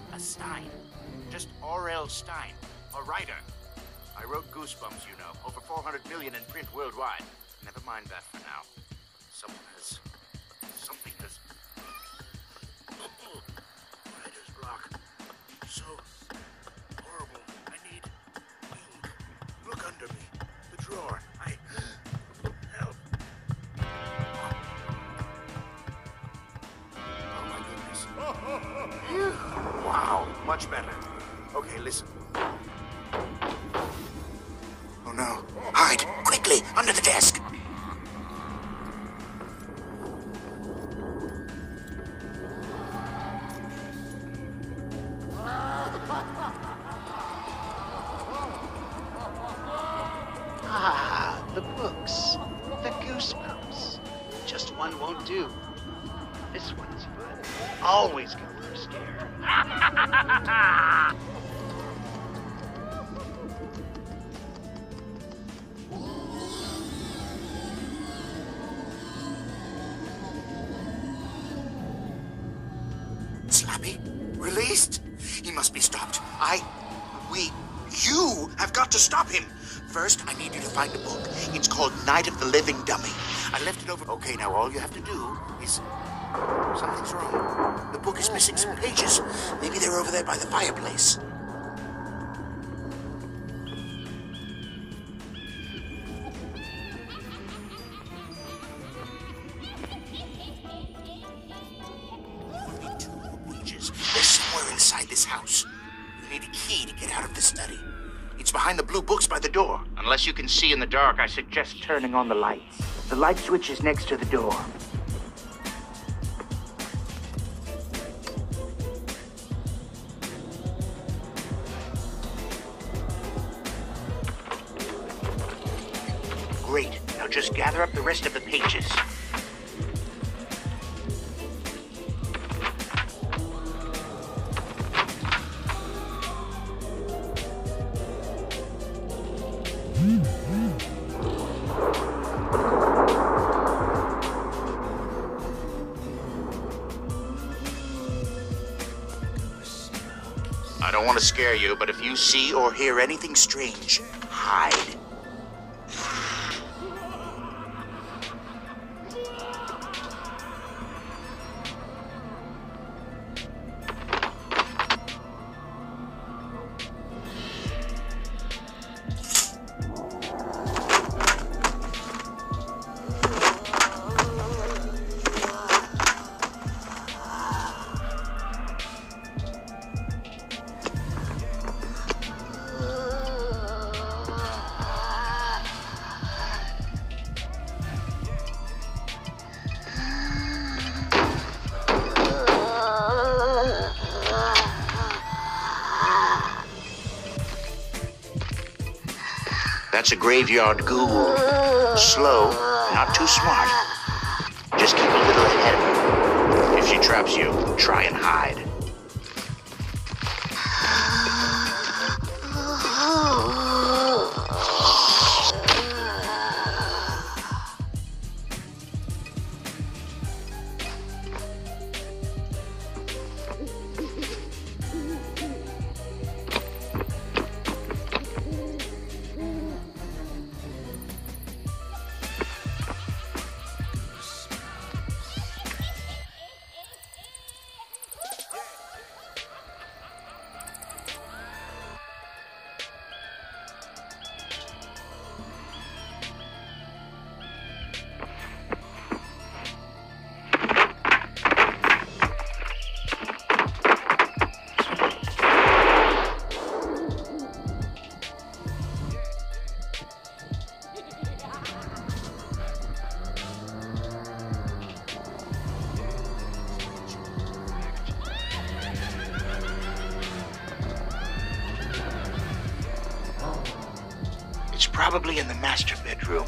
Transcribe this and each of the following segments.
A Stein. Just R.L. Stein. A writer. I wrote Goosebumps, you know. Over 400 million in print worldwide. Never mind that for now. Something has... Writer's block. So horrible. I need ink. Look under me. The drawer. Help. Oh my goodness. Wow. Much better. Okay, listen. Oh no. Hide! Quickly! Under the desk! Ah, the books. The Goosebumps. Just one won't do. This one's fun. Always go for a scare. Slappy? Released? He must be stopped. You have got to stop him. First, I need you to find a book. It's called Night of the Living Dummy. I left it over. Okay, now all you have to do is... Something's wrong. The book is missing some pages. Maybe they're over there by the fireplace. Only 2 more pages. They're somewhere inside this house. You need a key to get out of the study. It's behind the blue books by the door. Unless you can see in the dark, I suggest turning on the lights. The light switch is next to the door. Great. Now just gather up the rest of the pages. I don't want to scare you, but if you see or hear anything strange, hide. That's a graveyard ghoul. Slow, not too smart. Just keep a little ahead of her. If she traps you, try and hide. It's probably in the master bedroom.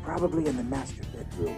Probably in the master bedroom.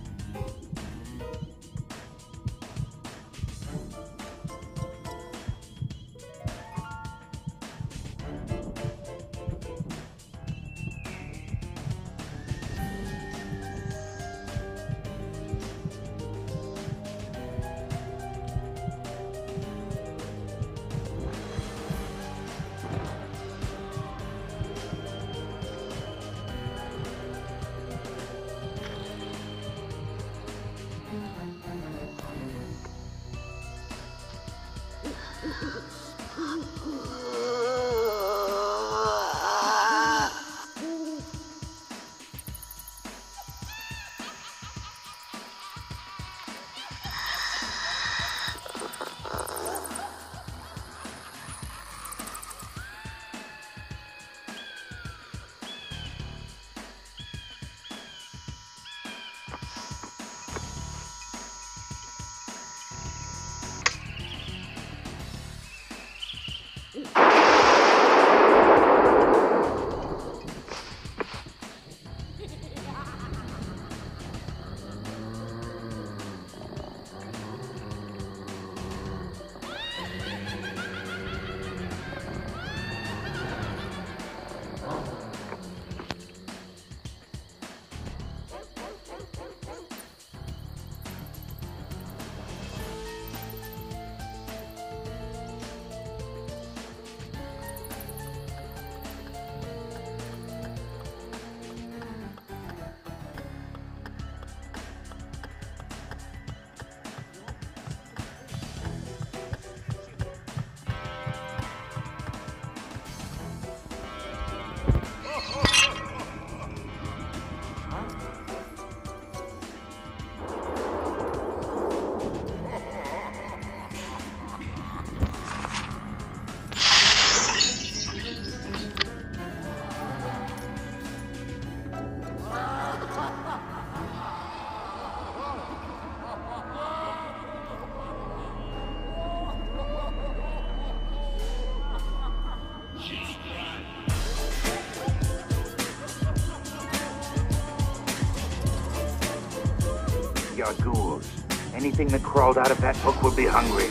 You're ghouls. Anything that crawled out of that book will be hungry.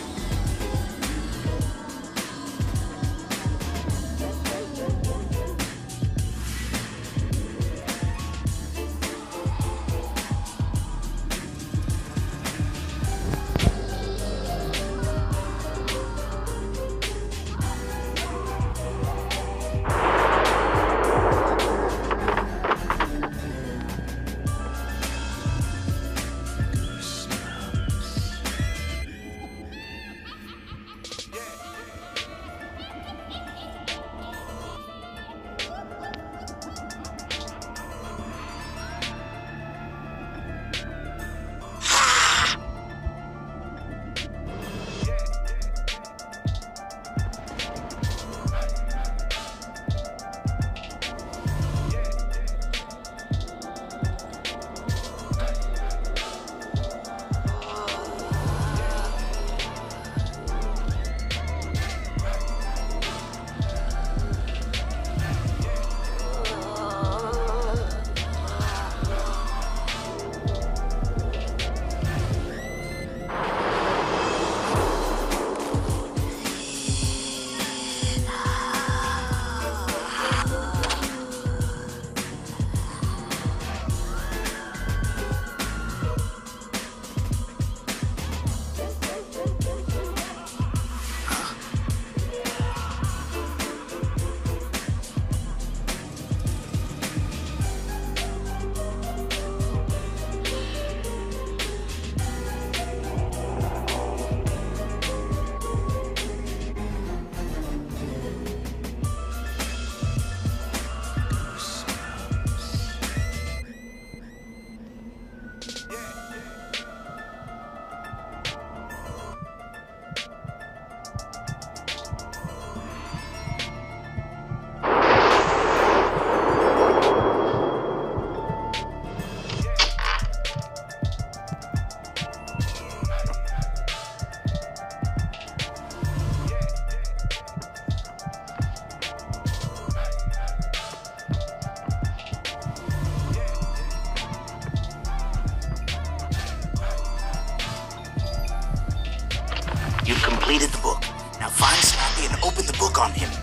look on him.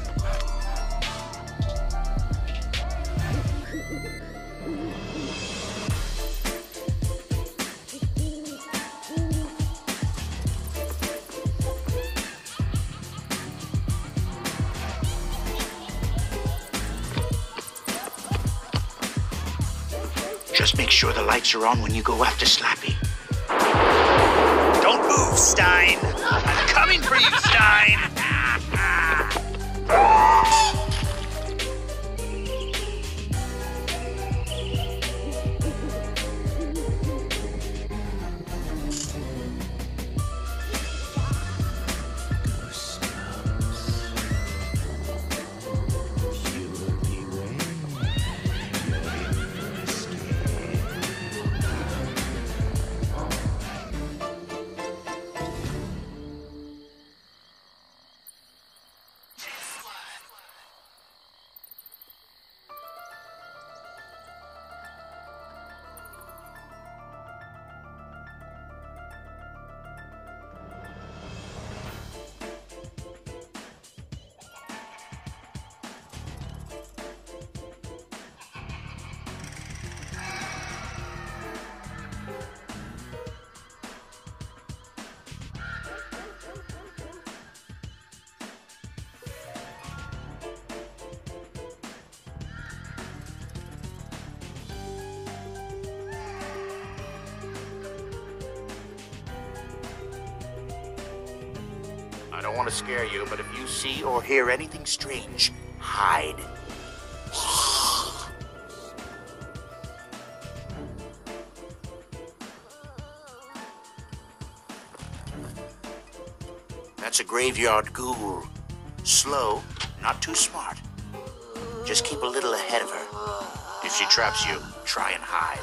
Just make sure the lights are on when you go after Slappy. Don't move, Stein! I'm coming for you, Stein! I don't want to scare you, but if you see or hear anything strange, hide. That's a graveyard ghoul. Slow, not too smart. Just keep a little ahead of her. If she traps you, try and hide.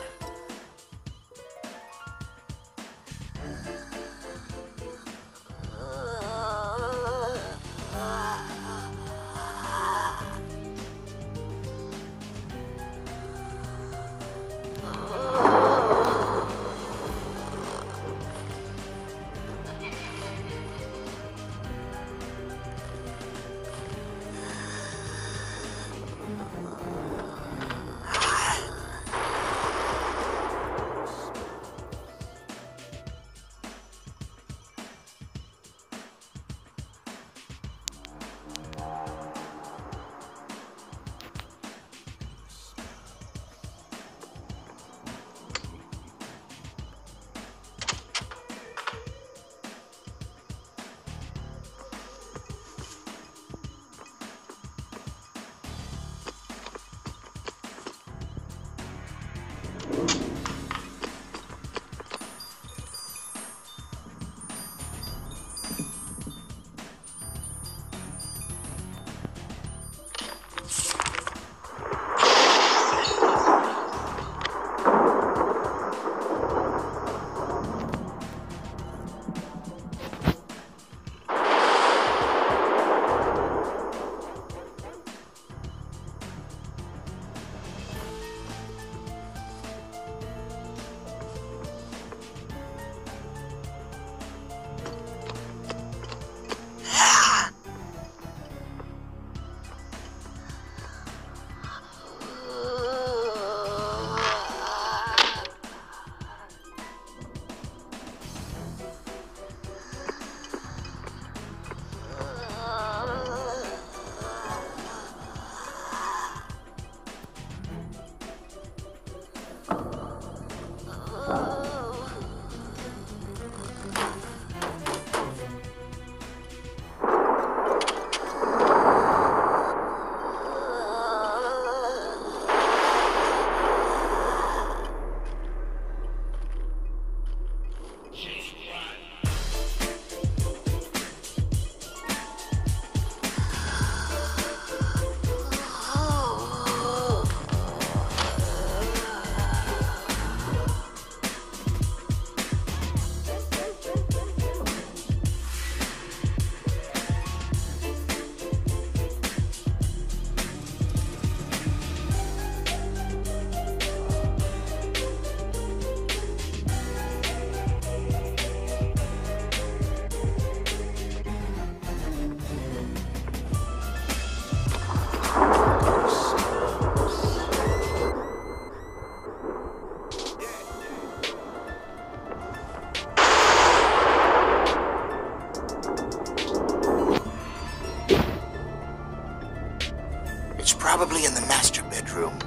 It's probably in the master bedroom.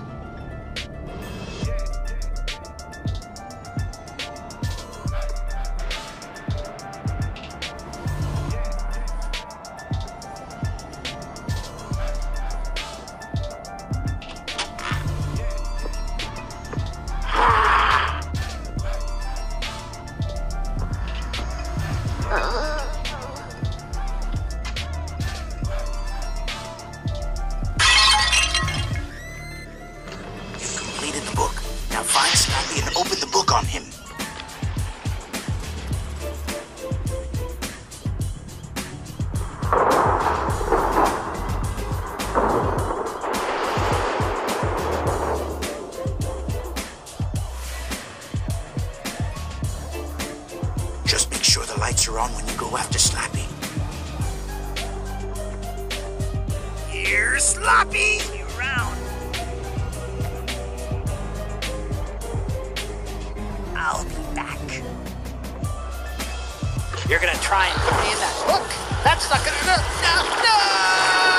Open the book on him. Just make sure the lights are on when you go after Slappy. Here's Slappy! You around. I'll be back. You're gonna try and put me in that hook? That's not gonna... No!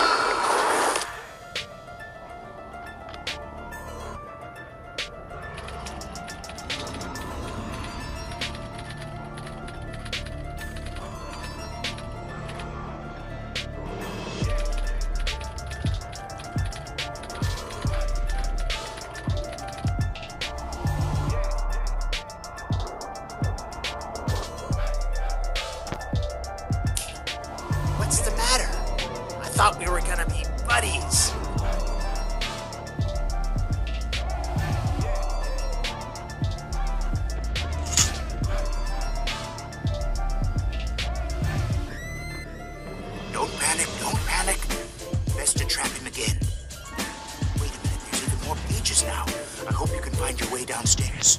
What's the matter? I thought we were gonna be buddies. Don't panic, don't panic. Best to trap him again. Wait a minute, there's even more pages now. I hope you can find your way downstairs.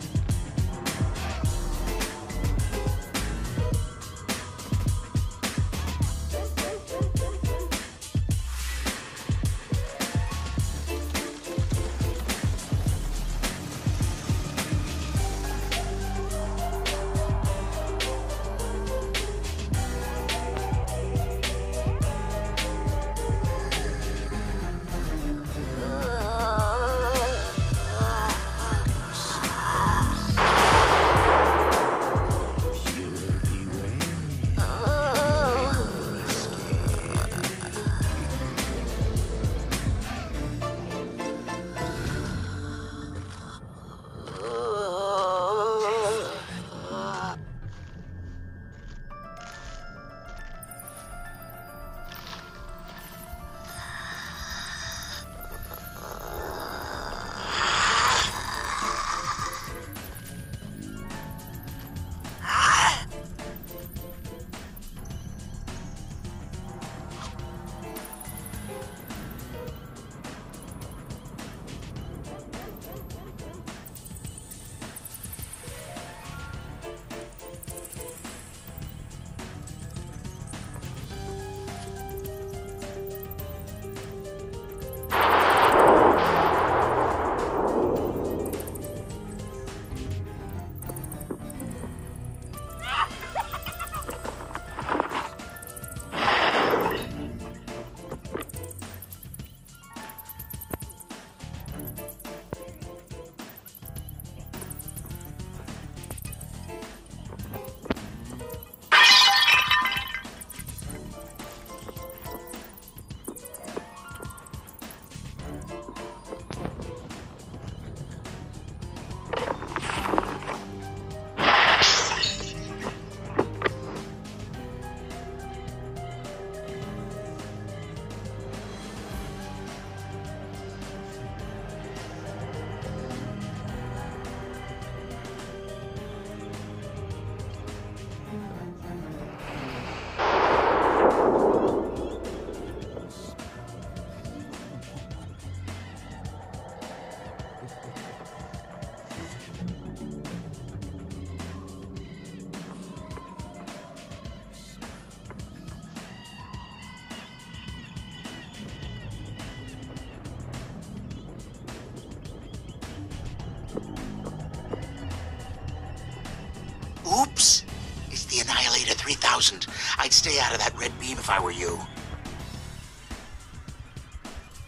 Oops! It's the Annihilator 3000. I'd stay out of that red beam if I were you.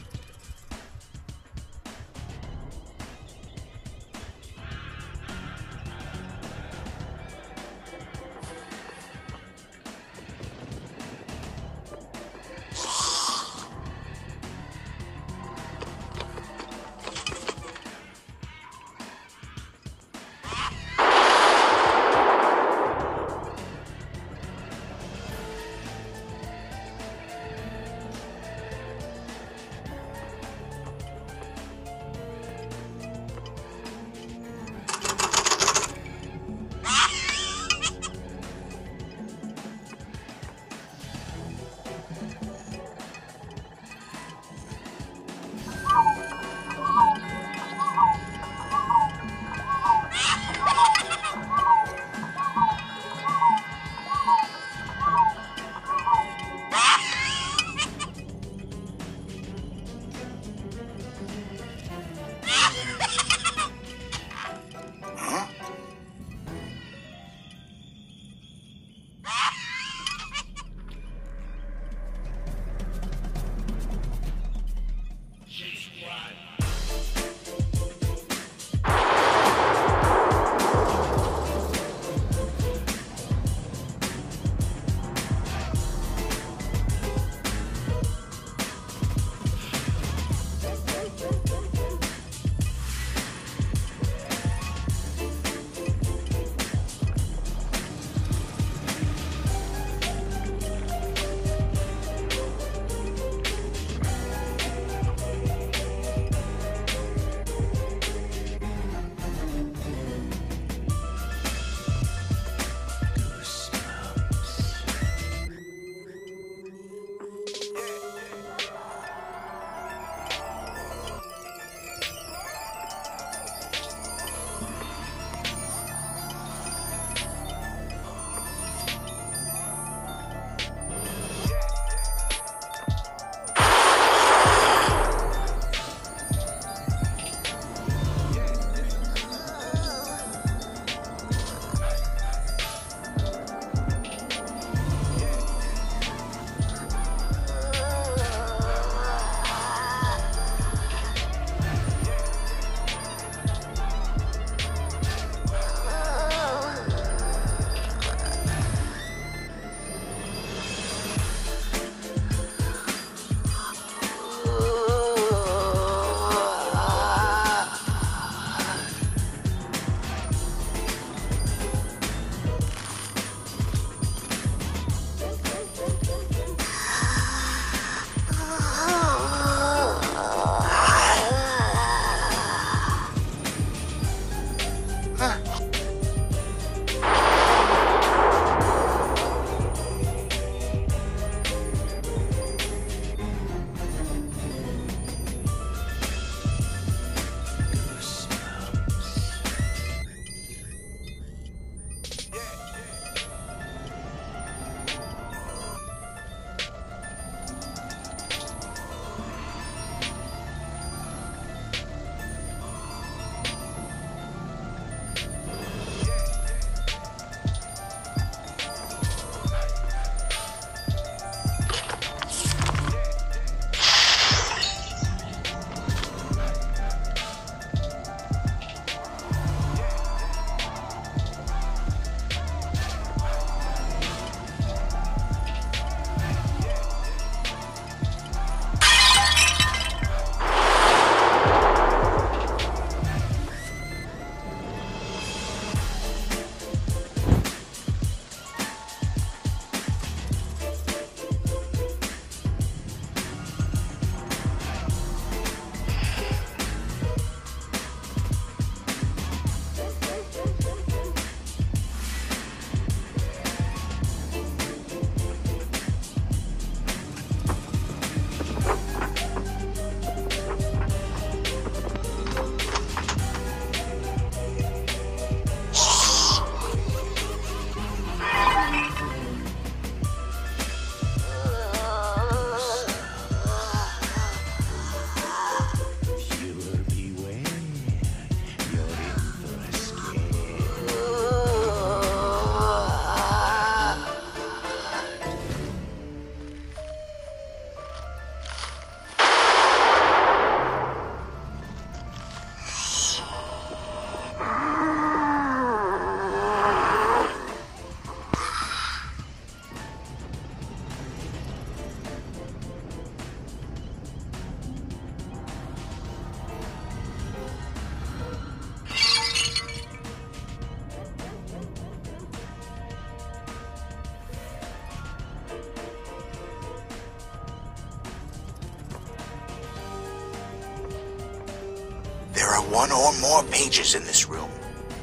one or more pages in this room.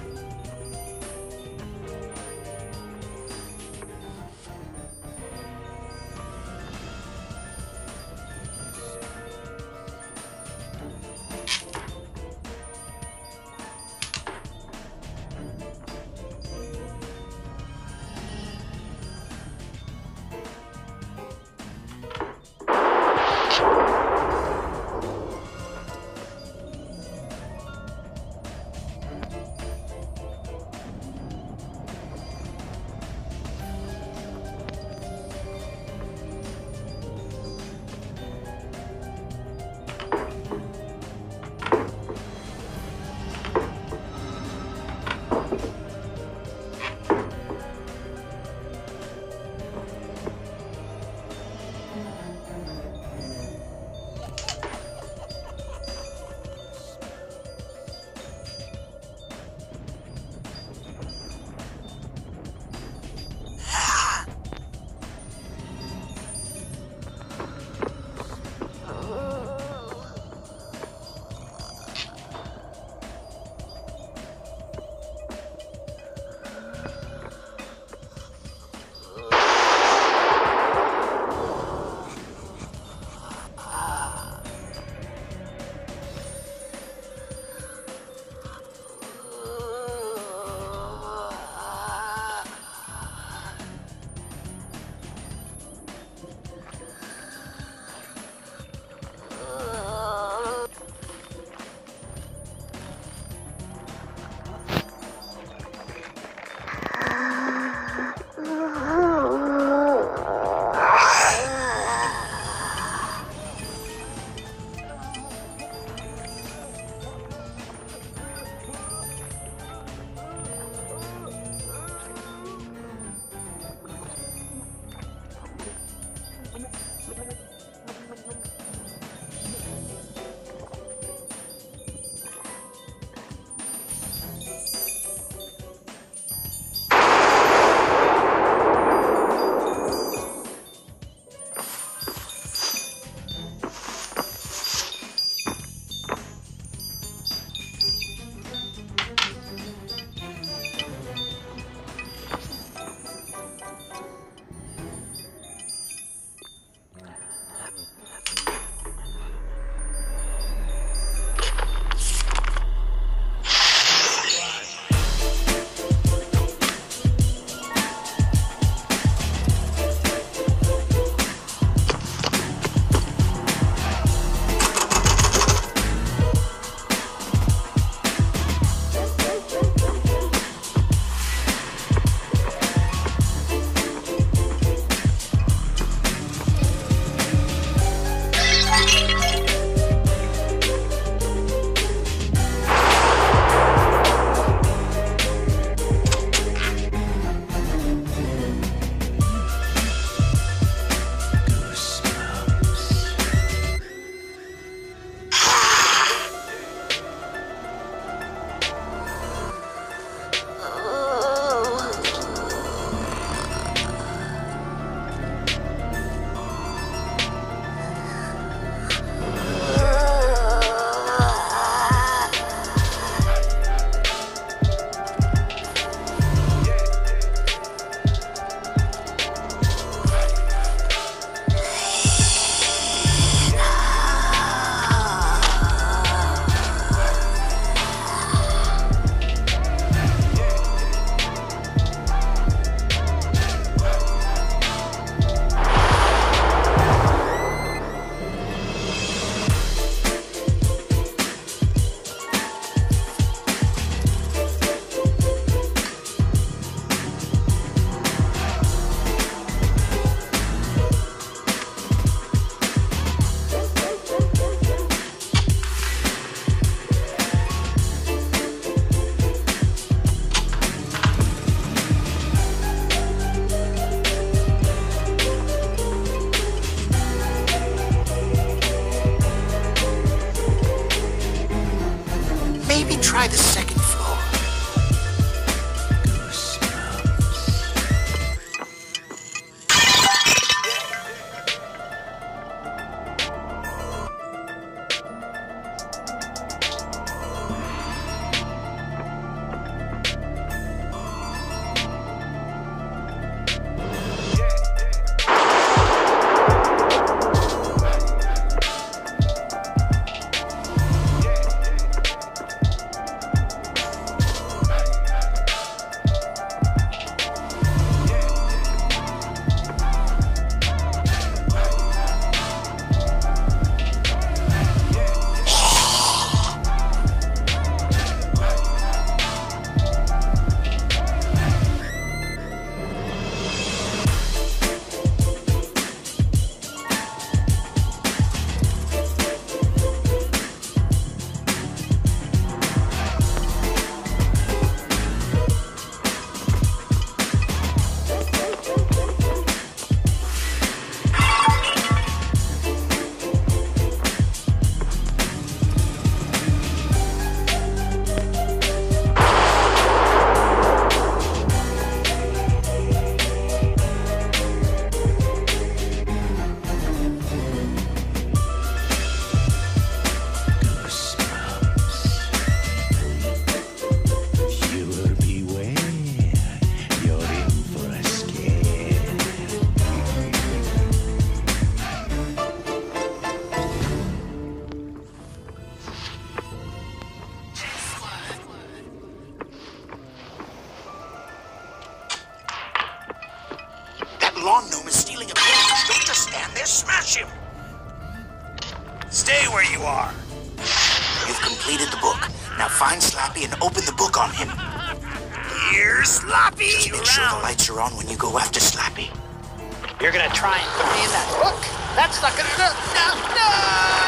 Try the second floor. Stay where you are. You've completed the book. Now find Slappy and open the book on him. Here's Sloppy. Just make sure the lights are on when you go after Slappy. You're gonna try and put me in that hook? That's not gonna... No!